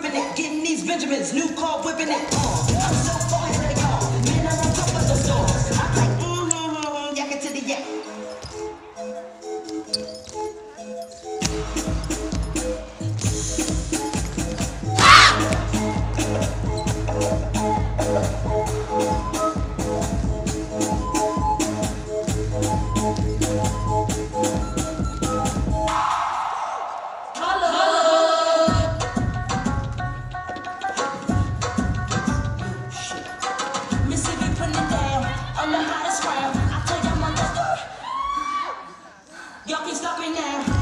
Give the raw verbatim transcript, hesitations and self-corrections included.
flipping it, getting these Benjamins, new car whipping it. Uh, I'm so fucking ready, y'all. Man, I'm on top of the stores. I'm like, mm-hmm, mm-hmm, yak it to the yak. Y'all can stop me now.